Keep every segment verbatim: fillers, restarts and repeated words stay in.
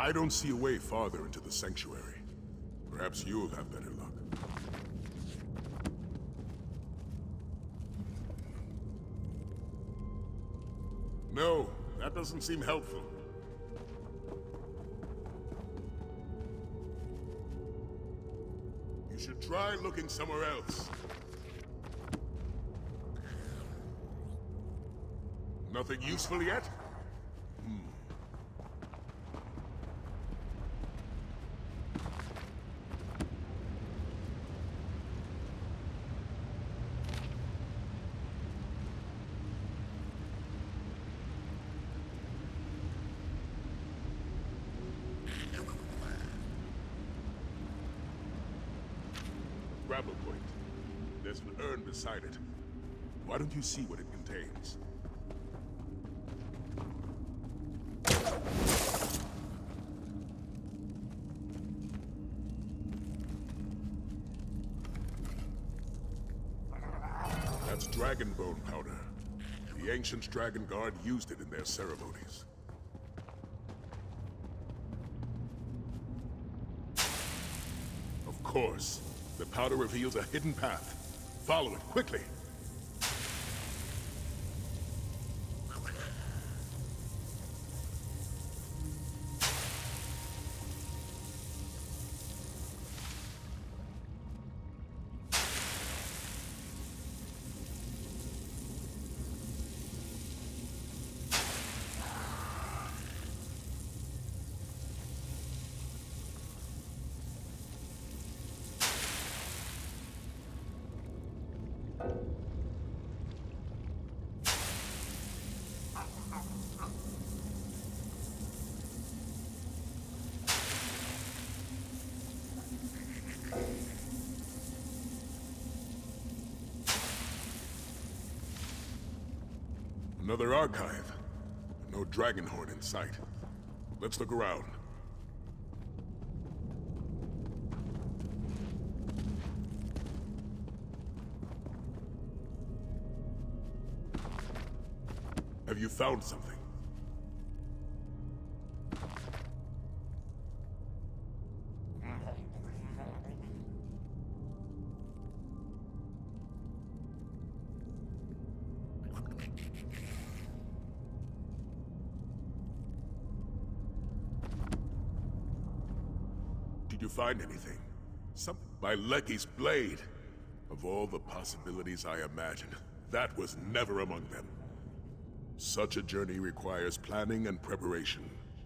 I don't see a way farther into the sanctuary. Perhaps you'll have better luck. No, that doesn't seem helpful. You should try looking somewhere else. Nothing useful yet? Hmm. Grapple point. There's an urn beside it. Why don't you see what it contains? That's dragon bone powder. The ancient Dragon Guard used it in their ceremonies. Of course. The powder reveals a hidden path. Follow it, quickly! Another archive. No Dragonhold in sight. Let's look around. Have you found something? Did you find anything? Something? My Lecky's blade! Of all the possibilities I imagined, that was never among them. Such a journey requires planning and preparation.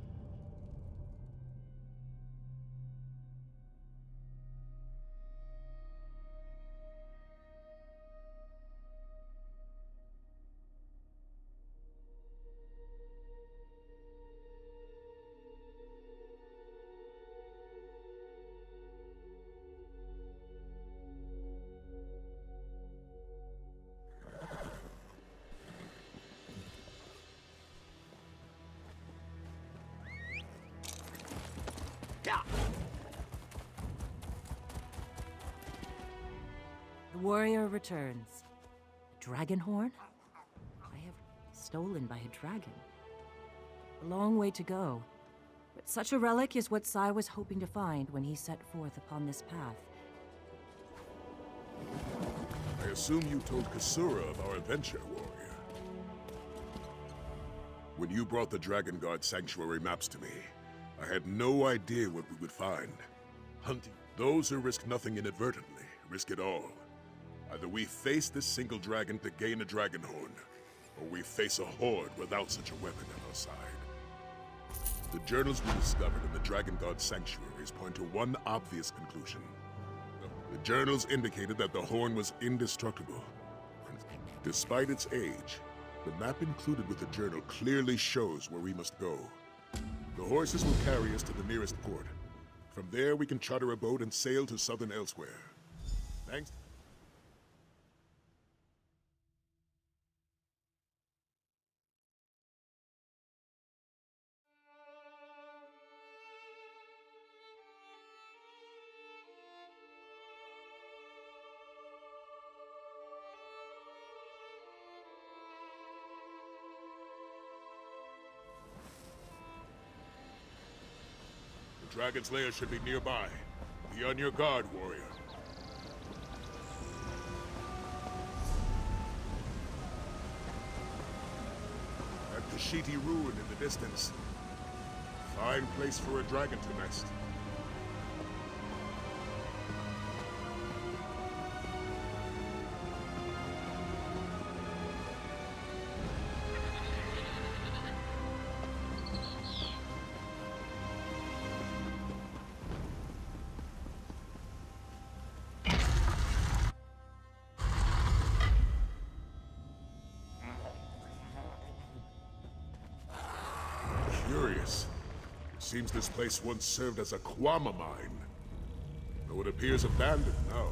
The warrior returns. A dragon horn? I have stolen by a dragon. A long way to go. But such a relic is what Sai was hoping to find when he set forth upon this path. I assume you told Kasura of our adventure, warrior. When you brought the Dragon Guard sanctuary maps to me, I had no idea what we would find. Hunting. Those who risk nothing inadvertently, risk it all. Either we face this single dragon to gain a dragon horn, or we face a horde without such a weapon at our side. The journals we discovered in the Dragon Guard sanctuaries point to one obvious conclusion. The journals indicated that the horn was indestructible. Despite its age, the map included with the journal clearly shows where we must go. The horses will carry us to the nearest port. From there, we can charter a boat and sail to southern Elsewhere. Thanks. Dragon's lair should be nearby. Be on your guard, warrior. That Kashiti ruin in the distance. Fine place for a dragon to nest. Curious. Seems this place once served as a Kwama mine. Though it appears abandoned now.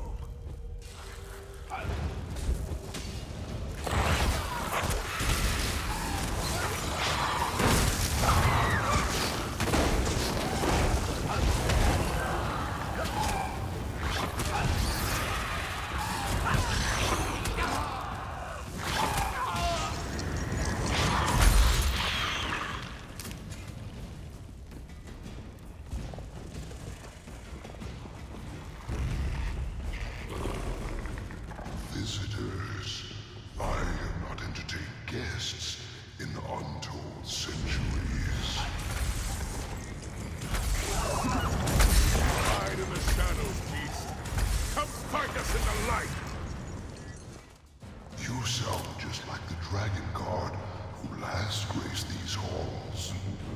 Visitors, I have not entertained guests in untold centuries. Hide in the shadows, beast. Come fight us in the light. You sound just like the dragon guard who last graced these halls.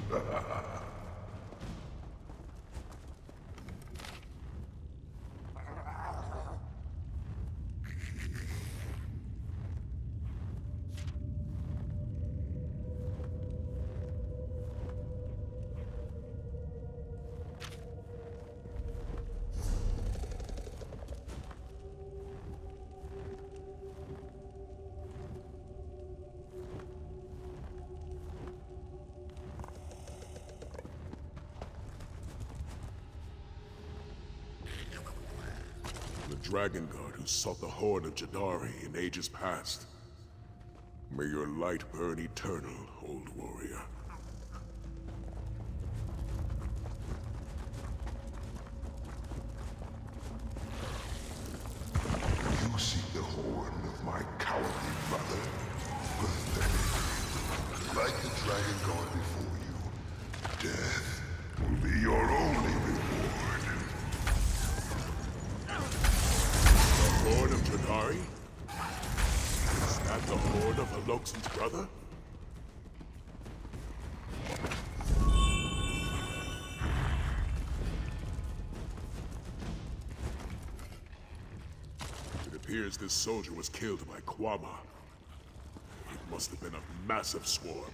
The Dragon Guard who sought the Horn of Jadari in ages past. May your light burn eternal, old warrior. You seek the horn of my cowardly brother. Pathetic. Like the dragon guard before you, death will be your only reward. The Horn of Jadari? Is that the Horn of Haloxen's brother? It appears this soldier was killed by Kwama. It must have been a massive swarm.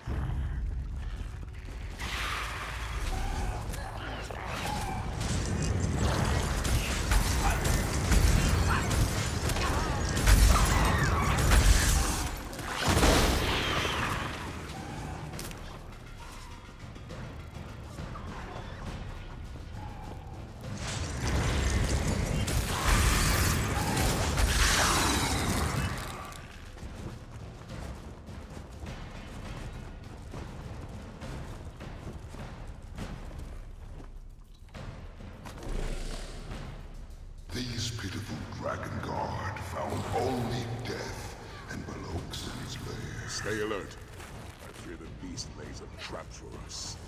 These pitiful dragon guard found only death and Haloxen's lair. Stay alert. I fear the beast lays a trap for us.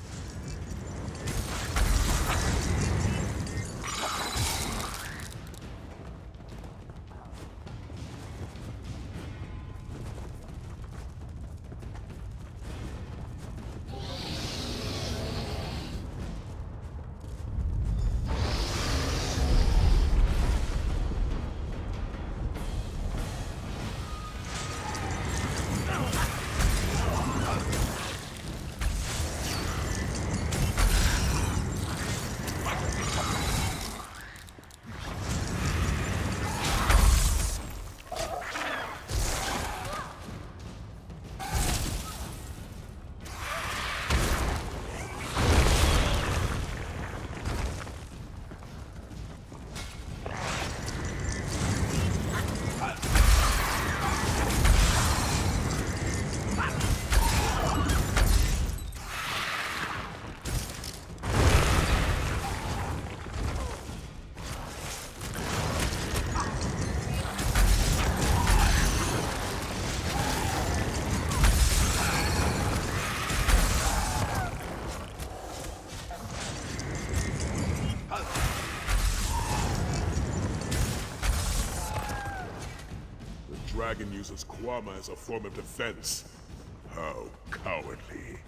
dragon uses Kwama as a form of defense. How cowardly.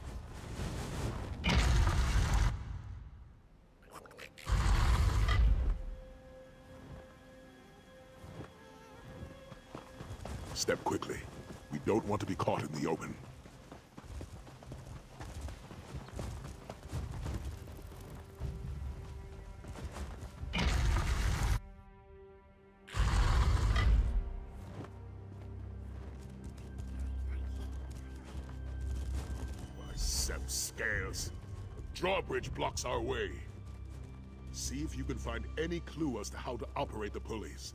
Step quickly. We don't want to be caught in the open. Biceps scales. The drawbridge blocks our way. See if you can find any clue as to how to operate the pulleys.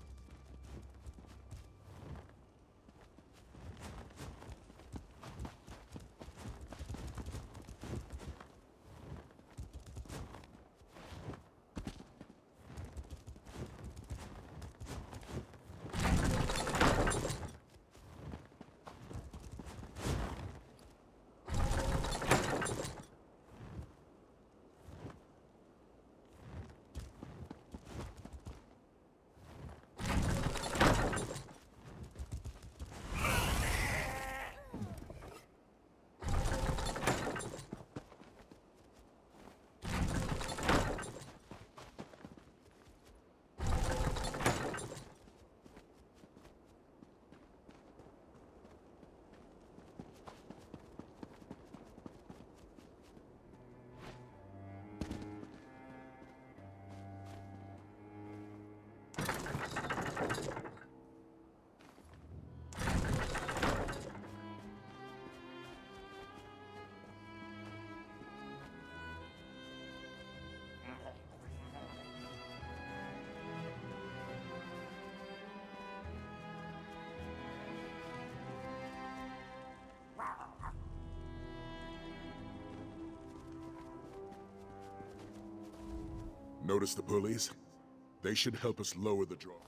Notice the pulleys? They should help us lower the draw.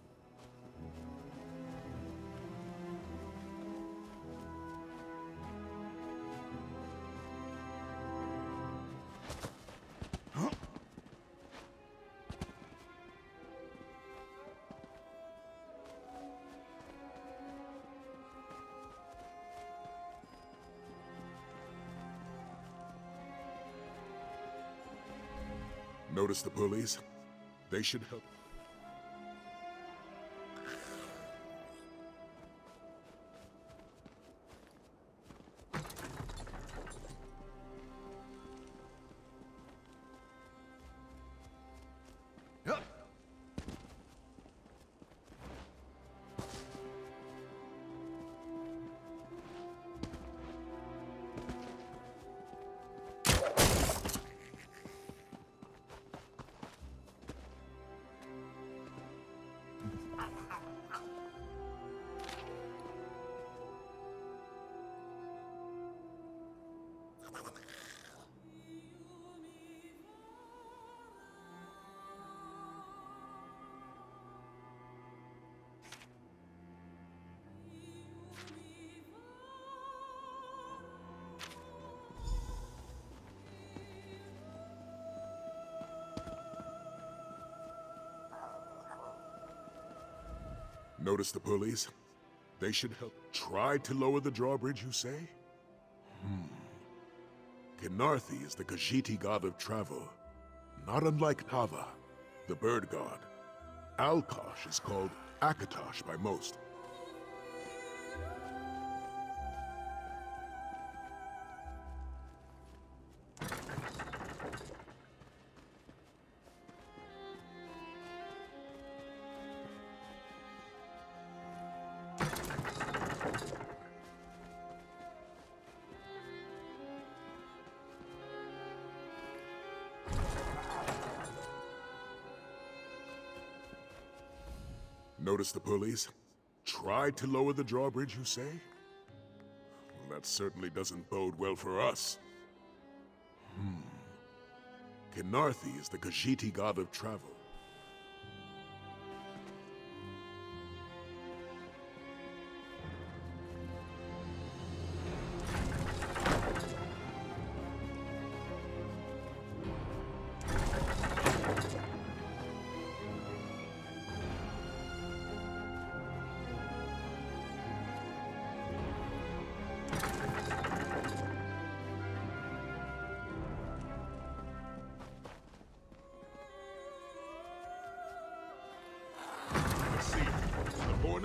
Notice the pulleys? They should help. Notice the pulleys? They should help. Try to lower the drawbridge, you say? Hmm. Kinarthi is the Khajiit god of travel, not unlike Tava, the bird god. Alkosh is called Akatosh by most. Notice the pulleys? Try to lower the drawbridge, you say? Well, that certainly doesn't bode well for us. Hmm. Kinarthi is the Khajiit god of travel.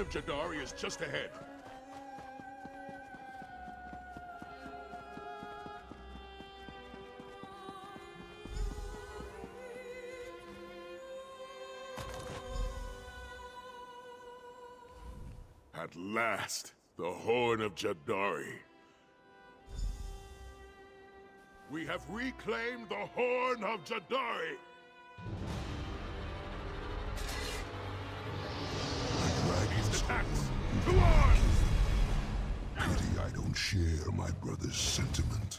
of Jadari is just ahead. At last, the Horn of Jadari. We have reclaimed the Horn of Jadari! These attacks! To arms! Pity I don't share my brother's sentiment.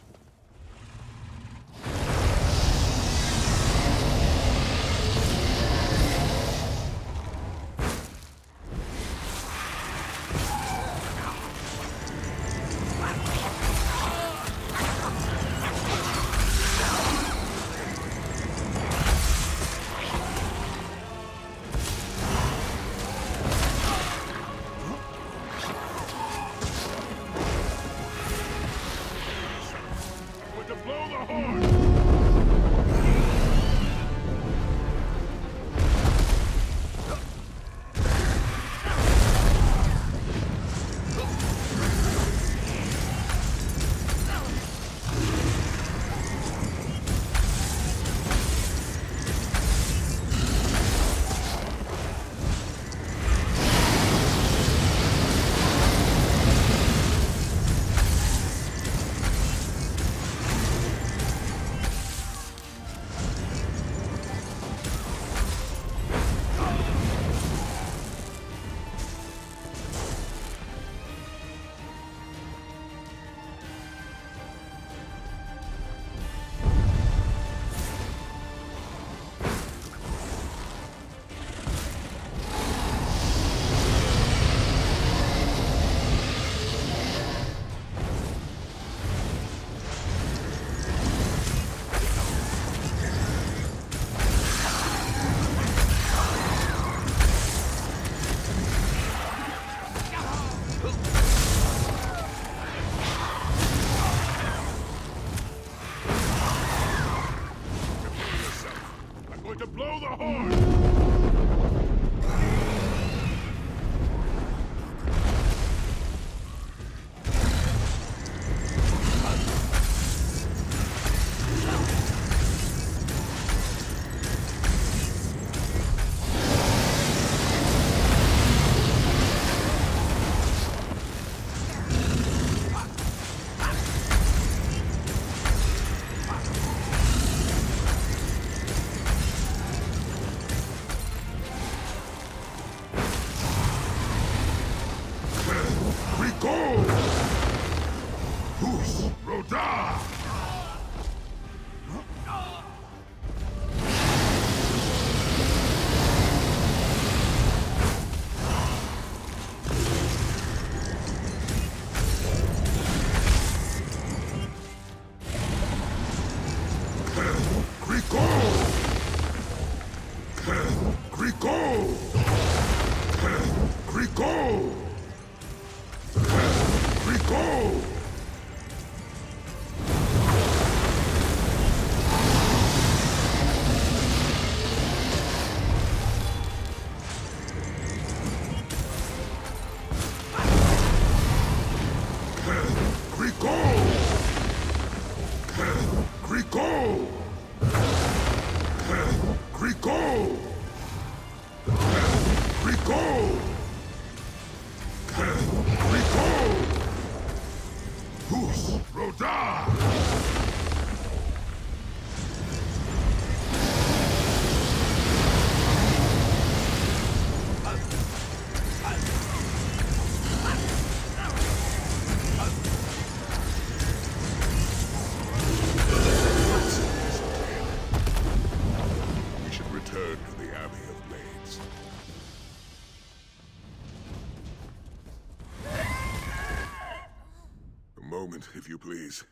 If you please.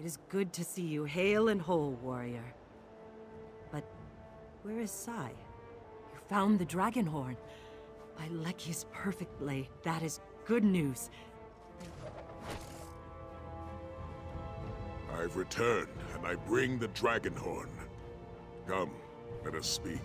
It is good to see you hale and whole, warrior. But where is Sai? You found the Dragonhorn. By Leki's perfect blade, that is good news. I've returned, and I bring the Dragonhorn. Come, let us speak.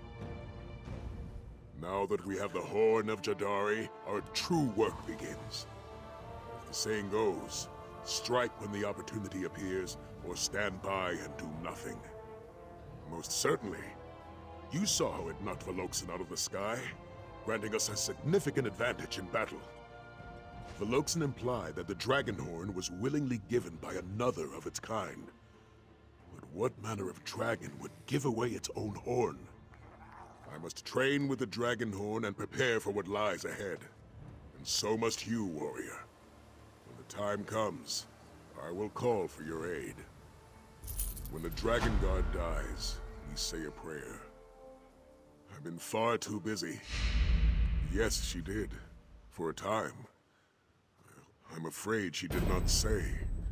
Now that we have the Horn of Jadari, our true work begins. As the saying goes, strike when the opportunity appears, or stand by and do nothing. Most certainly. You saw how it knocked Veloxen out of the sky, granting us a significant advantage in battle. Veloxen implied that the Dragonhorn was willingly given by another of its kind. But what manner of dragon would give away its own horn? I must train with the Dragonhorn and prepare for what lies ahead. And so must you, warrior. When the time comes, I will call for your aid. When the Dragon God dies, we say a prayer. I've been far too busy. Yes, she did. For a time. I'm afraid she did not say.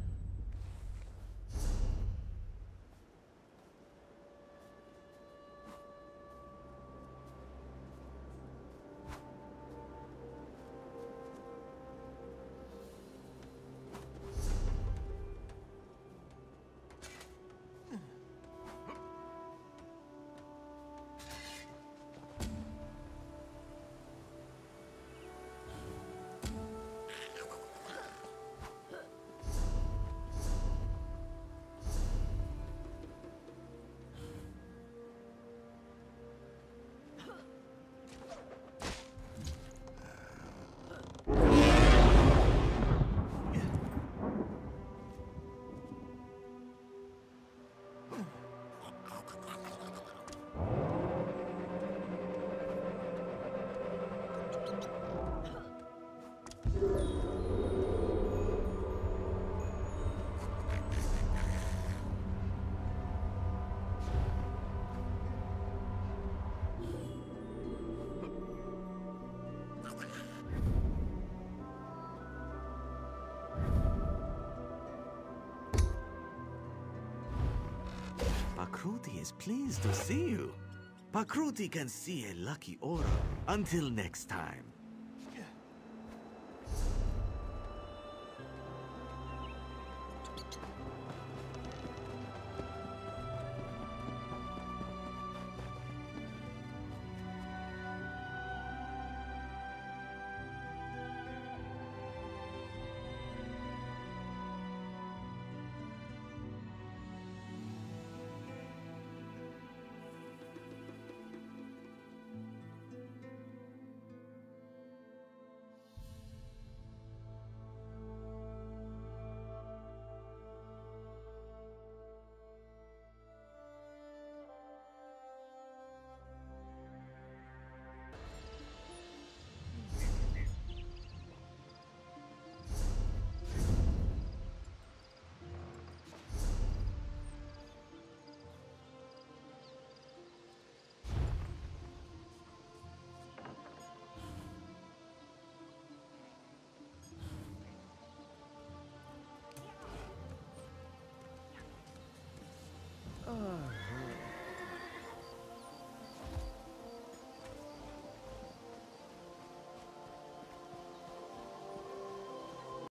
Pakruti is pleased to see you. Pakruti can see a lucky aura. Until next time.